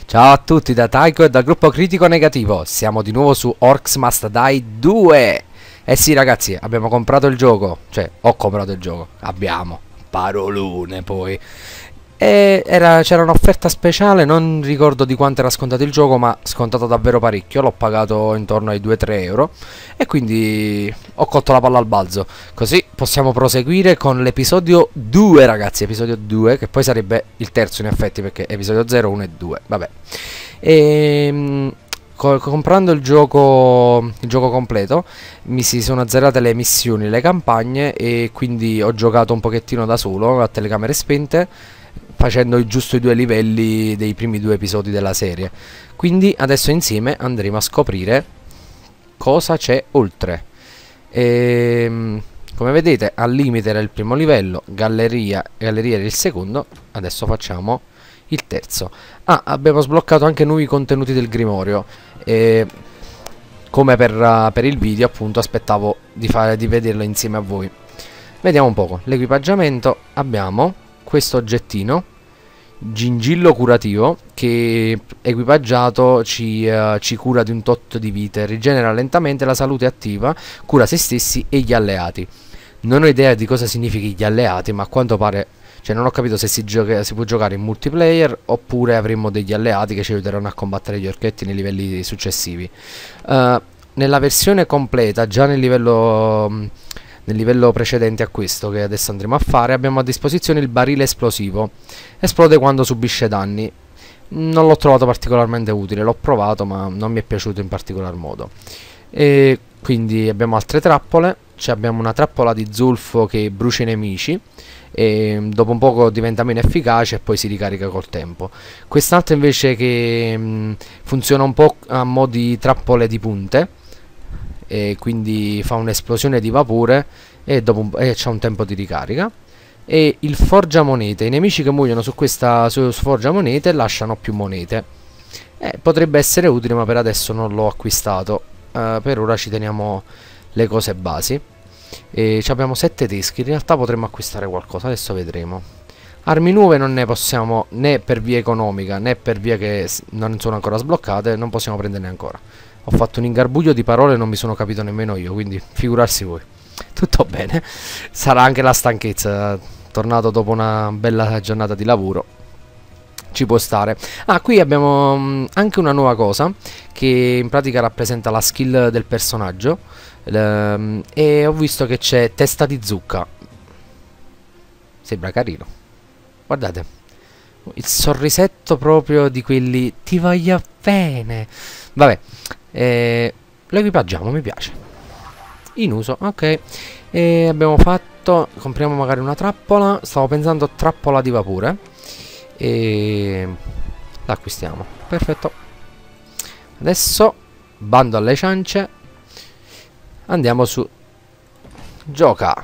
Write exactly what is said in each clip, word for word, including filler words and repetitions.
Ciao a tutti da Taiko e dal gruppo Critico Negativo. Siamo di nuovo su Orcs Must Die due. Eh sì ragazzi, abbiamo comprato il gioco. Cioè, ho comprato il gioco. Abbiamo. Parolone poi. E c'era un'offerta speciale, non ricordo di quanto era scontato il gioco, ma scontato davvero parecchio. L'ho pagato intorno ai due tre euro. E quindi ho colto la palla al balzo. Così possiamo proseguire con l'episodio due ragazzi. Episodio due, che poi sarebbe il terzo in effetti, perché episodio zero, uno e due. Vabbè. E comprando il gioco, il gioco completo mi si sono azzerate le missioni, le campagne, e quindi ho giocato un pochettino da solo a telecamere spente, facendo giusto i due livelli dei primi due episodi della serie. Quindi adesso insieme andremo a scoprire cosa c'è oltre. E, come vedete, al limite era il primo livello, galleria, galleria era il secondo, adesso facciamo il terzo. Ah, abbiamo sbloccato anche nuovi contenuti del Grimorio. E come per, uh, per il video, appunto, aspettavo di, fare, di vederlo insieme a voi. Vediamo un poco. L'equipaggiamento: abbiamo questo oggettino, gingillo curativo, che equipaggiato ci, uh, ci cura di un tot di vite, rigenera lentamente la salute attiva, cura se stessi e gli alleati. Non ho idea di cosa significhi gli alleati, ma a quanto pare, cioè non ho capito se si, gioca, si può giocare in multiplayer oppure avremo degli alleati che ci aiuteranno a combattere gli orchetti nei livelli successivi. Uh, nella versione completa, già nel livello, nel livello precedente a questo che adesso andremo a fare, abbiamo a disposizione il barile esplosivo. Esplode quando subisce danni. Non l'ho trovato particolarmente utile, l'ho provato ma non mi è piaciuto in particolar modo. E quindi abbiamo altre trappole. Cioè abbiamo una trappola di zolfo che brucia i nemici e dopo un poco diventa meno efficace e poi si ricarica col tempo. Quest'altra invece che mh, funziona un po' a mo' di trappole di punte, e quindi fa un'esplosione di vapore e dopo un, e c'è un tempo di ricarica. E il forgiamonete: i nemici che muoiono su questa su, su forgiamonete lasciano più monete. Eh, potrebbe essere utile, ma per adesso non l'ho acquistato. Uh, per ora ci teniamo le cose basi. E abbiamo sette teschi. In realtà potremmo acquistare qualcosa, adesso vedremo. Armi nuove non ne possiamo, né per via economica né per via che non sono ancora sbloccate, non possiamo prenderne ancora. Ho fatto un ingarbuglio di parole e non mi sono capito nemmeno io, quindi figurarsi voi. Tutto bene. Sarà anche la stanchezza, tornato dopo una bella giornata di lavoro, ci può stare. Ah, qui abbiamo mh, anche una nuova cosa che in pratica rappresenta la skill del personaggio. L e ho visto che c'è testa di zucca. Sembra carino. Guardate, il sorrisetto proprio di quelli ti voglio bene. Vabbè, eh, lo equipaggiamo, mi piace. In uso, ok. E abbiamo fatto, compriamo magari una trappola. Stavo pensando trappola di vapore e l'acquistiamo. Perfetto. Adesso bando alle ciance, andiamo su. Gioca.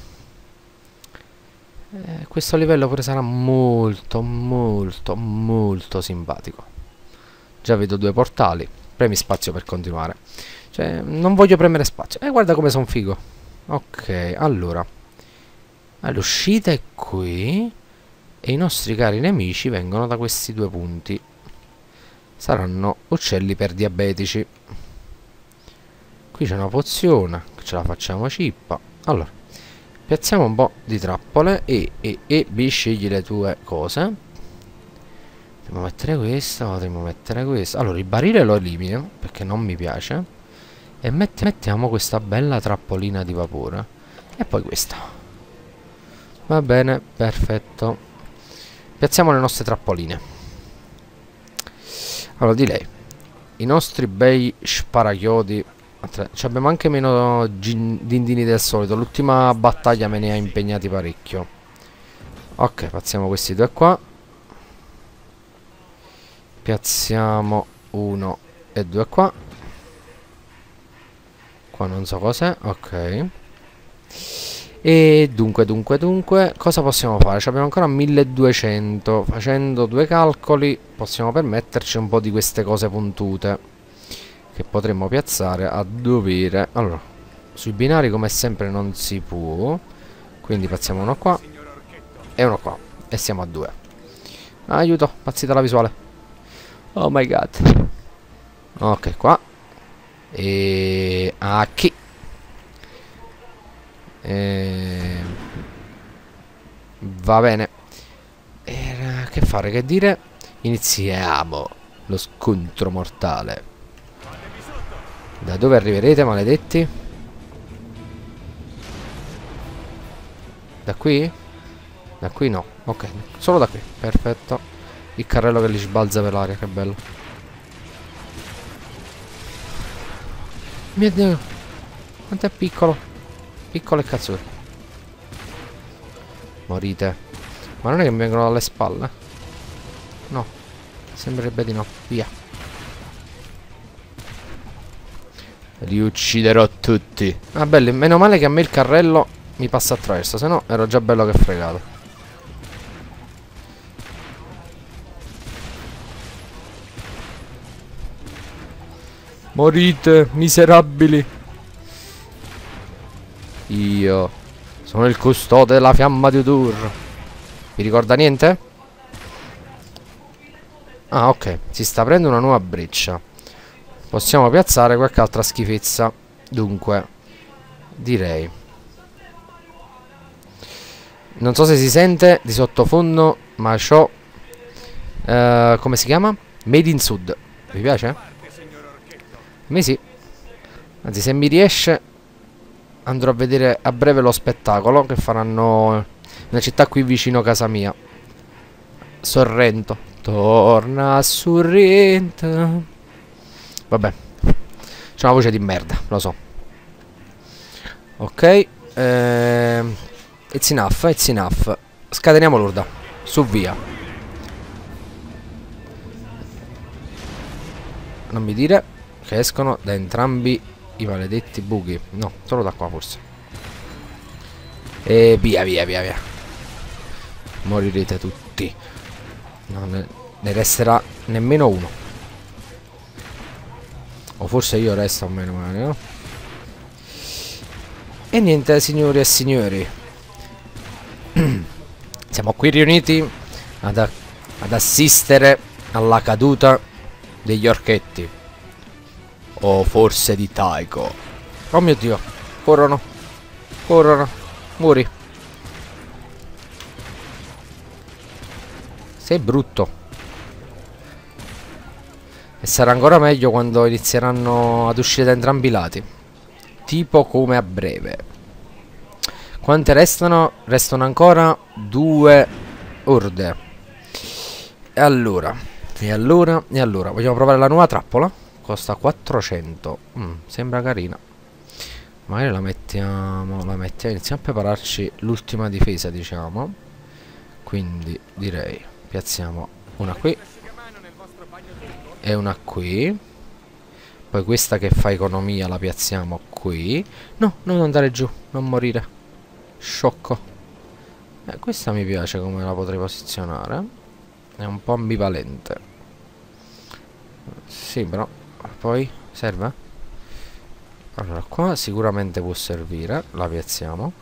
eh, Questo livello pure sarà molto molto molto simpatico. Già vedo due portali. Premi spazio per continuare. Cioè non voglio premere spazio. E eh, guarda come sono figo. Ok, allora l'uscita è qui e i nostri cari nemici vengono da questi due punti. Saranno uccelli per diabetici. Qui c'è una pozione, ce la facciamo cippa. Allora, piazziamo un po' di trappole e, e, e B, scegli le tue cose. Potremmo mettere questa, potremmo mettere questa. Allora, il barile lo elimino perché non mi piace. E metti, mettiamo questa bella trappolina di vapore. E poi questa. Va bene, perfetto. Piazziamo le nostre trappoline. Allora, di lei, i nostri bei sparachiodi. Ci abbiamo anche meno dindini del solito. L'ultima battaglia me ne ha impegnati parecchio. Ok, piazziamo questi due qua. Piazziamo uno e due qua. Qua non so cos'è. Ok. E dunque, dunque, dunque, cosa possiamo fare? Ci abbiamo ancora milleduecento. Facendo due calcoli possiamo permetterci un po' di queste cose puntute che potremmo piazzare a dovere. Allora, sui binari come sempre non si può, quindi piazziamo uno qua e uno qua e siamo a due. Aiuto, pazzita la visuale. Oh my god. Ok, qua. E... a chi? E... va bene. E... che fare, che dire? Iniziamo lo scontro mortale. Da dove arriverete, maledetti? Da qui? Da qui no. Ok, solo da qui. Perfetto. Il carrello che li sbalza per l'aria, che bello. Mio Dio. Quanto è piccolo. Piccolo e cazzo. Morite. Ma non è che mi vengono dalle spalle? No. Sembrerebbe di no. Via. Li ucciderò tutti. Ah, bello. Meno male che a me il carrello mi passa attraverso. Se no ero già bello che fregato. Morite, miserabili. Io sono il custode della fiamma di Udur. Vi ricorda niente? Ah, ok. Si sta aprendo una nuova breccia. Possiamo piazzare qualche altra schifezza. Dunque, direi. Non so se si sente di sottofondo, ma c'ho... Uh, come si chiama? Made in Sud. Vi piace? A me sì. Anzi, se mi riesce andrò a vedere a breve lo spettacolo che faranno in una città qui vicino a casa mia. Sorrento. Torna a Sorrento. Vabbè. C'è una voce di merda, lo so. Ok. Ehm, it's enough, it's enough. Scateniamo l'urda. Su, via. Non mi dire che escono da entrambi i maledetti buchi. No, solo da qua forse. E via, via, via, via. Morirete tutti. Non ne, ne resterà nemmeno uno. O forse io resto a meno male, no? E niente, signori e signori. Siamo qui riuniti ad, ad assistere alla caduta degli orchetti. O forse di Taiko. Oh mio Dio. Corrono. Corrono. Muri. Sei brutto. E sarà ancora meglio quando inizieranno ad uscire da entrambi i lati. Tipo come a breve. Quante restano? Restano ancora due orde. E allora. E allora. E allora. Vogliamo provare la nuova trappola? Costa quattrocento. Mm, sembra carina. Magari la mettiamo. La mettiamo. Iniziamo a prepararci l'ultima difesa, diciamo. Quindi direi. Piazziamo una qui. E una qui. Poi questa che fa economia la piazziamo qui. No, non andare giù, non morire. Sciocco. Eh, questa mi piace come la potrei posizionare. È un po' ambivalente. Sì, però poi serve? Allora, qua sicuramente può servire. La piazziamo.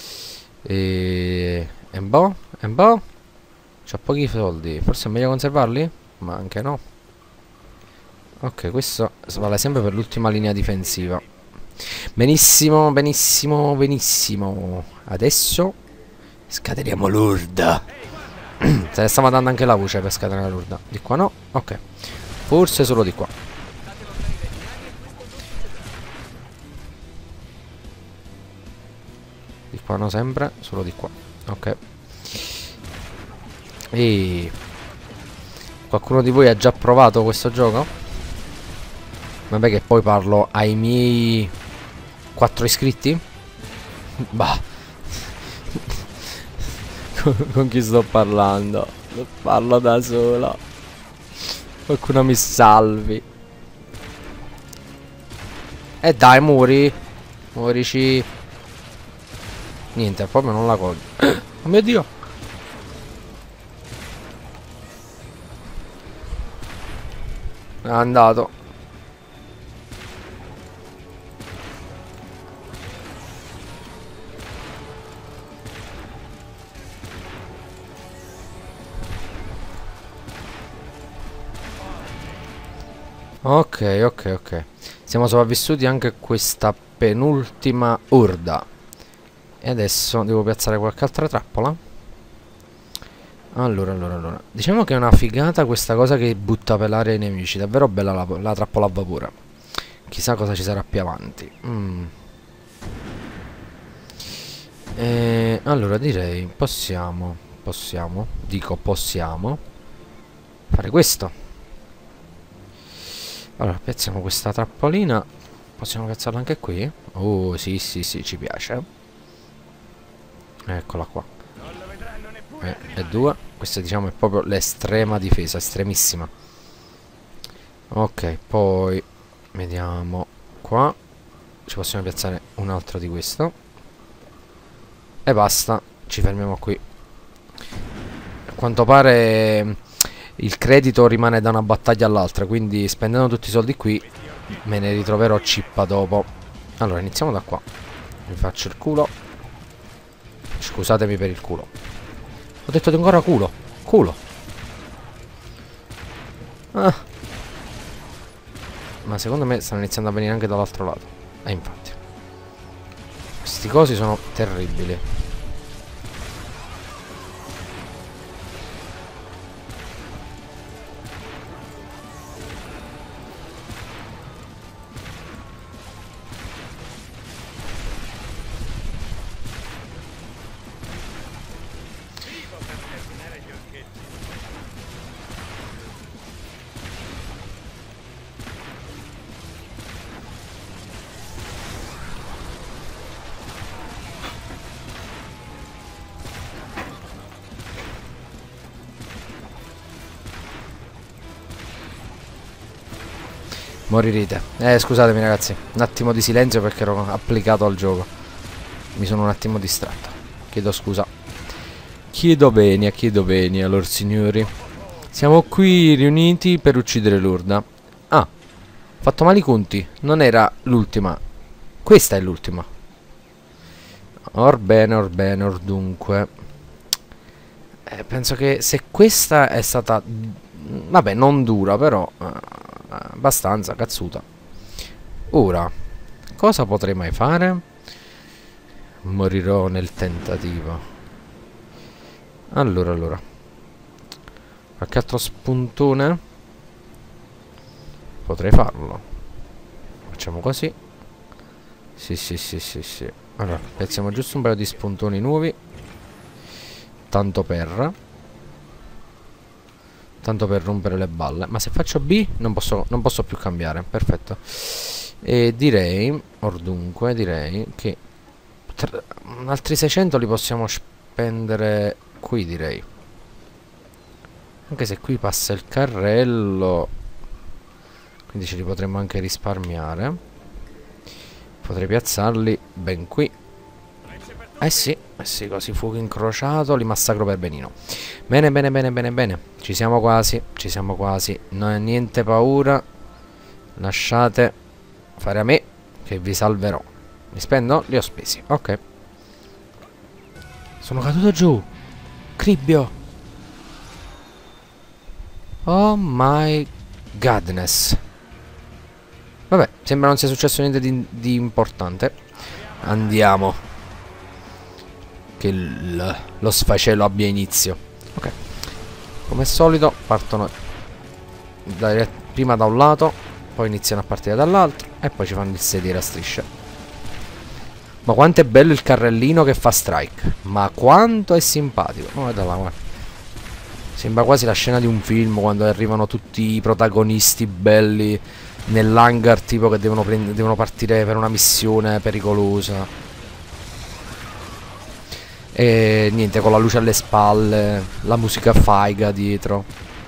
E... E un po'? E un po'? C'ho pochi soldi. Forse è meglio conservarli? Ma anche no. Ok, questo vale sempre per l'ultima linea difensiva. Benissimo, benissimo, benissimo. Adesso scateniamo l'urda. Se ne stava dando anche la voce per scatenare l'urda. Di qua no? Ok. Forse solo di qua. Di qua no sempre, solo di qua. Ok. E... qualcuno di voi ha già provato questo gioco? Vabbè che poi parlo ai miei quattro iscritti? Bah. con, con chi sto parlando? Parlo da solo. Qualcuno mi salvi. E dai, muri. Murici. Niente, proprio non la colgo. Oh mio Dio. È andato. Ok, ok, ok. Siamo sopravvissuti anche a questa penultima urda. E adesso devo piazzare qualche altra trappola. Allora, allora, allora. Diciamo che è una figata questa cosa che butta per l'aria i nemici. Davvero bella la, la trappola a vapore. Chissà cosa ci sarà più avanti. Mm. E allora direi possiamo, possiamo, dico possiamo fare questo. Allora, piazziamo questa trappolina. Possiamo piazzarla anche qui? Oh, sì, sì, sì, ci piace. Eccola qua. Eh, e due. Questa diciamo è proprio l'estrema difesa, estremissima. Ok, poi vediamo qua. Ci possiamo piazzare un altro di questo. E basta, ci fermiamo qui. A quanto pare il credito rimane da una battaglia all'altra, quindi spendendo tutti i soldi qui me ne ritroverò cippa dopo. Allora iniziamo da qua. Mi faccio il culo. Scusatemi per il culo. Ho detto ancora culo. Culo. Ah. Ma secondo me stanno iniziando a venire anche dall'altro lato. E eh, infatti questi cosi sono terribili. Morirete. Eh, scusatemi ragazzi, un attimo di silenzio perché ero applicato al gioco. Mi sono un attimo distratto. Chiedo scusa. Chiedo venia, chiedo venia, lor signori. Siamo qui riuniti per uccidere l'urda. Ah, fatto male i conti. Non era l'ultima. Questa è l'ultima. Orbene, orbene, or dunque. Eh, penso che se questa è stata... Vabbè, non dura, però... Uh, abbastanza cazzuta. Ora, cosa potrei mai fare? Morirò nel tentativo. Allora, allora. Qualche altro spuntone? Potrei farlo. Facciamo così. Sì, sì, sì, sì, sì. Allora, piazziamo giusto un paio di spuntoni nuovi. Tanto per... Tanto per rompere le balle. Ma se faccio B non posso, non posso più cambiare. Perfetto. E direi, or dunque, direi che altri seicento li possiamo spendere qui, direi. Anche se qui passa il carrello, quindi ce li potremmo anche risparmiare. Potrei piazzarli ben qui. Eh sì, eh sì, così fuoco incrociato, li massacro per benino. Bene, bene, bene, bene, bene. Ci siamo quasi, ci siamo quasi. Non è niente paura. Lasciate fare a me, che vi salverò. Mi spendo? Li ho spesi, ok. Sono caduto giù. Cribbio. Oh my godness. Vabbè, sembra non sia successo niente di, di importante. Andiamo. Che il, lo sfacelo abbia inizio. Ok. Come al solito partono da, prima da un lato, poi iniziano a partire dall'altro e poi ci fanno il sedere a strisce. Ma quanto è bello il carrellino che fa strike. Ma quanto è simpatico. Oh, guarda là, guarda. Sembra quasi la scena di un film quando arrivano tutti i protagonisti belli nell'hangar, tipo che devono, devono partire per una missione pericolosa. E niente, con la luce alle spalle, la musica faiga dietro.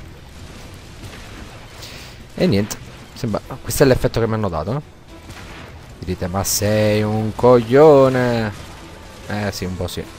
E niente, sembra... questo è l'effetto che mi hanno dato, eh? Dite, ma sei un coglione. Eh sì, un po' sì.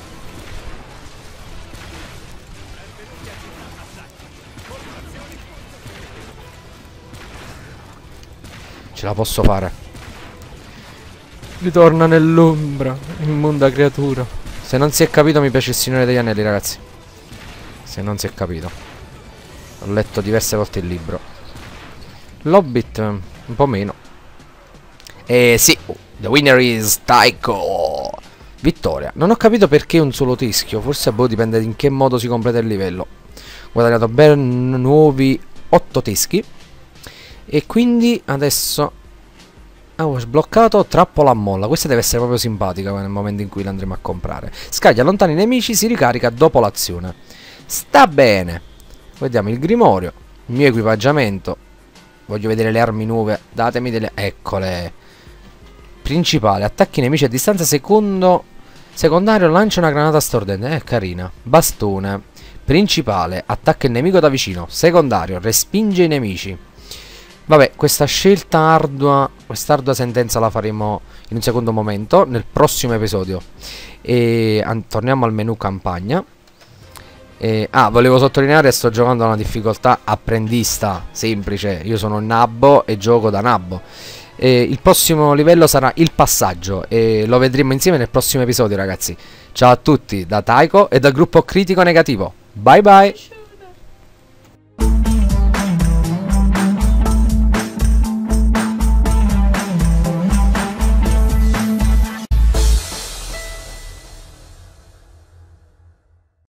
Ce la posso fare. Ritorna nell'ombra, immonda creatura. Se non si è capito, mi piace il Signore degli Anelli, ragazzi. Se non si è capito. Ho letto diverse volte il libro. L'Hobbit un po' meno. E sì, the winner is Taiko. Vittoria. Non ho capito perché un solo teschio. Forse boh, dipende di in che modo si completa il livello. Ho guadagnato ben nuovi otto teschi. E quindi adesso ah, ho sbloccato trappola a molla. Questa deve essere proprio simpatica nel momento in cui l'andremo a comprare. Scaglia lontani i nemici, si ricarica dopo l'azione. Sta bene. Vediamo il grimorio, il mio equipaggiamento. Voglio vedere le armi nuove. Datemi delle... Eccole. Principale, attacchi nemici a distanza. Secondo... Secondario, lancia una granata stordente. Eh, carina. Bastone. Principale, attacca il nemico da vicino. Secondario, respinge i nemici. Vabbè, questa scelta ardua, quest'ardua sentenza la faremo in un secondo momento, nel prossimo episodio. E torniamo al menu campagna. E, ah, volevo sottolineare, sto giocando a una difficoltà apprendista, semplice. Io sono Nabbo e gioco da Nabbo. E il prossimo livello sarà il passaggio e lo vedremo insieme nel prossimo episodio, ragazzi. Ciao a tutti da Taiko e dal gruppo Critico Negativo. Bye bye.